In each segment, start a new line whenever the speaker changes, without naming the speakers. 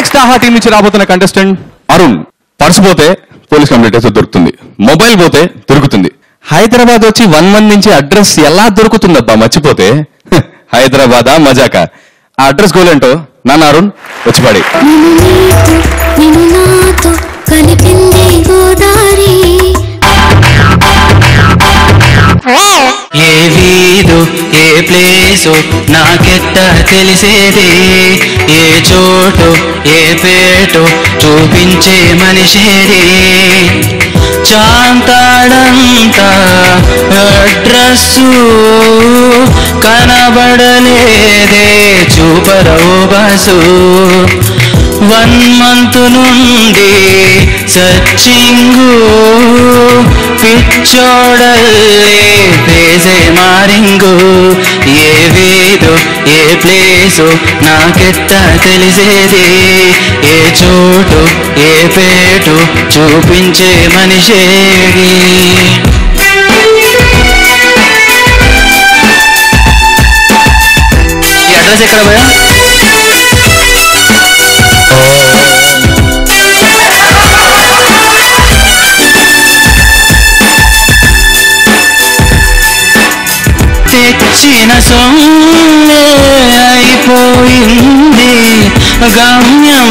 Next ఆహా team నుంచి రాబోతున్న కంటెస్టెంట్ అరుణ్. పర్స్ పోతే పోలీస్ కంప్లైంట్ అయితే దొరుకుతుంది, మొబైల్ పోతే దొరుకుతుంది. హైదరాబాద్ వచ్చి 1 month నుంచి అడ్రస్ ఎలా దొరుకుతుందబ్బా మర్చిపోతే? హైదరాబాదా మజాకా? ఆ అడ్రస్ గోలేంటో నాన్న అరుణ్ వచ్చి పాడి.
ఏ వీధు ఏ ప్లేసు నాకెట్ట తెలిసేది, ఏ చోటు ఏ పేటు చూపించే మనిషేది, చాంతాడంతా అడ్రస్సు కనబడలేదే చూపరవు బసు. 1 month నుండి సచ్చింగు పిచ్చోడల్లే పేసే మారింగు. ఏ వీధు ఏ ప్లేసు నాకెట్ట తెలిసేది, ఏ చోటు ఏ పేటు చూపించే మనిషేది. ఈ అడ్రస్ ఎక్కడ పోయా? తెచ్చిన సొమ్మే అయిపోయింది, గమ్యం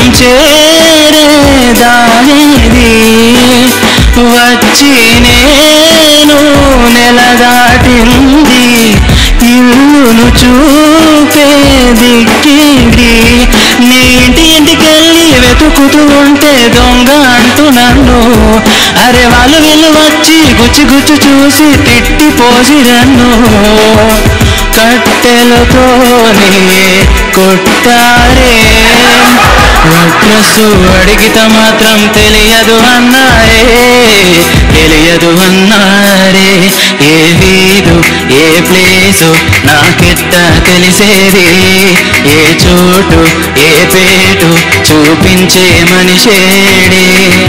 చేరేదానేది, వచ్చి నేను నెల దాటింది, ఇల్లును చూపే దిక్కింది. నీ ఇంటికెళ్ళి వెతుకుతూ ఉంటే దొంగ అంటూ నన్ను, అరే వాళ్ళు వీళ్ళు వచ్చి గుచ్చి గుచ్చి చూసి తిట్టి పోసి రన్ను. కట్టెలతోనే కొట్టారే, అడ్రస్సు అడిగితే మాత్రం తెలియదు అన్నారే, తెలియదు అన్నారే. ఏ వీధు ఏ ప్లేసు నాకెట్ట తెలిసేది, ఏ చోటు ఏ పేటు చూపించే మనిషేడే.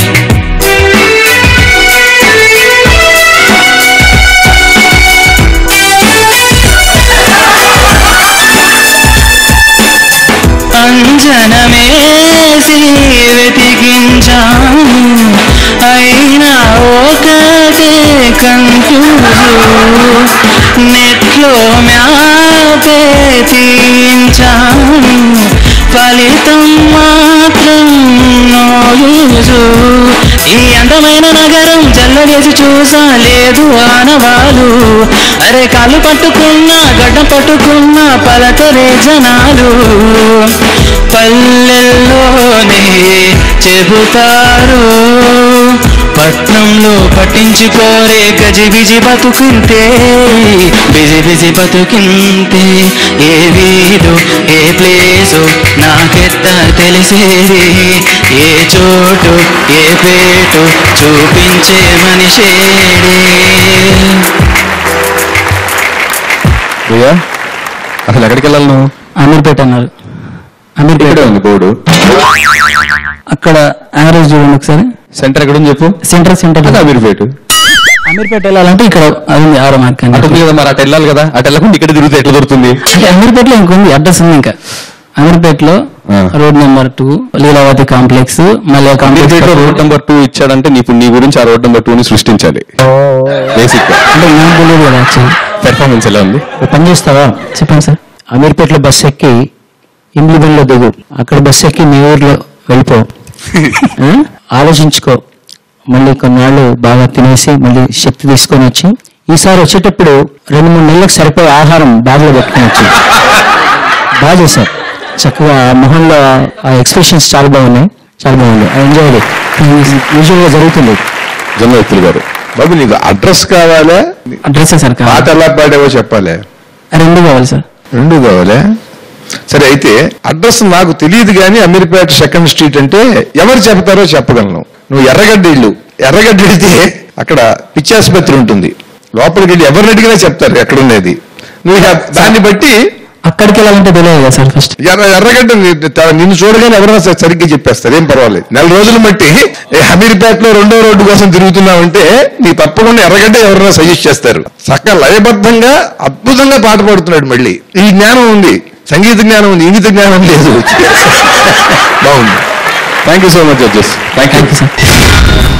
అంజనమేసి వెతికించాను, అయినా ఒకటే కన్ఫ్యూజు, నెట్లో మ్యాపే తీయించాను, ఫలితం మాత్రం నో యూజు. ఈ అందమైన నగరం జల్లవేసి చూసా లేదు ఆనవాలు, అరే కాళ్ళు పట్టుకున్నా గడ్డ పట్టుకున్నా పలకరే జనాలు. పల్లెల్లోనే చెబుతారు, పట్నంలో పట్టించుకోరే గజిబిజి బతుకుంటే, బిజి బిజి బతుకింతే. ఏ వీధు ఏ ప్లేసు నాకెట్ట తెలిసేది, ఏ చోటు ఏ పేటు చూపించే మనిషేడే.
అసలు ఎక్కడికి వెళ్ళాలి నువ్వు?
అమీర్పేట అన్నారు. అమీర్పేట
ఉంది బోర్డు,
అక్కడ యావరేజ్ చూడండి ఒకసారి.
సెంటర్ ఎక్కడ ఉంది చెప్పు?
సెంటర్
అమీర్పేట.
అమీర్పేట వెళ్ళాలంటే ఇక్కడ అది 6వ మార్క్
అటు కదా, మరి అటు వెళ్ళాలి కదా. అటు వెళ్ళకుండా ఇక్కడ తిరిగితే ఎట్లా దొరుకుతుంది?
అమీర్పేటలో ఇంకొంది అడ్రస్ ఉంది. ఇంకా అమీర్పేటలో రోడ్ నెంబర్ 2 లీలావతి కాంప్లెక్స్. మళ్ళీ కాంప్లెక్స్
రోడ్ నెంబర్ 2 ఇచ్చాడంటే నీ గురించి ఆ రోడ్ నెంబర్ 2ని సృష్టించాలి బేసిక్ గా.
అంటే నాకు తెలియదు కదా యాక్చువల్లీ.
పెర్ఫార్మెన్స్ ఎలా ఉంది?
పని చేస్తావా? చెప్పండి సార్. అమీర్పేటలో బస్సు ఎక్కి ఇంబ్లిబెన్లో దిగు, అక్కడ బస్సు ఎక్కి మీ ఊర్లో వెళ్ళిపో. ఆలోచించుకో, మళ్ళీ కొన్నాళ్ళు బాగా తినేసి మళ్ళీ శక్తి తీసుకొని వచ్చి ఈసారి వచ్చేటప్పుడు 2-3 నెలలకు సరిపోయే ఆహారం బ్యాగ్లో పెట్టుకుని వచ్చి. బాగా చేశారు, చక్కగా మొహంలో ఆ ఎక్స్ప్రెషన్స్ చాలా బాగున్నాయి, చాలా బాగుంది. I enjoy it. యూజువల్ గా జరుగుతుంది.
జన్మవ్యక్తులు గారు, బాబు నీకు అడ్రస్ కావాలా?
అడ్రస్ సార్,
పాట ఎలా పాడేవో చెప్పాలి.
2 కావాలి సార్.
2 కావాలా? సరే, అయితే అడ్రస్ నాకు తెలియదు కానీ అమీర్పేట 2nd స్ట్రీట్ అంటే ఎవరు చెప్తారో చెప్పగలను. నువ్వు ఎర్రగడ్డ ఇల్లు, ఎర్రగడ్డ వెళితే అక్కడ పిచ్చి ఆసుపత్రి ఉంటుంది, లోపలికి వెళ్ళి ఎవరిని అడిగినా చెప్తారు ఎక్కడున్నది. నువ్వు దాన్ని బట్టి
అక్కడికి వెళ్ళాలంటే తెలియదు కదా సార్. ఫస్ట్
ఎర్రగడ్డ నిన్ను చూడగానే ఎవరైనా సరిగ్గా చెప్పేస్తారు, ఏం పర్వాలేదు. 4 రోజులు బట్టి అమీర్పేటలో 2వ రోడ్డు కోసం తిరుగుతున్నావంటే నీకు తప్పకుండా ఎర్రగడ్డ ఎవరైనా సజెస్ట్ చేస్తారు. చక్కగా లయబద్ధంగా అద్భుతంగా పాట పాడుతున్నాడు. మళ్ళీ ఈ జ్ఞానం ఉంది. సంగీత జ్ఞానం ఉంది, ఇంగిత జ్ఞానం లేదు. బాగుంది. Thank you so much judges. Thank you
sir.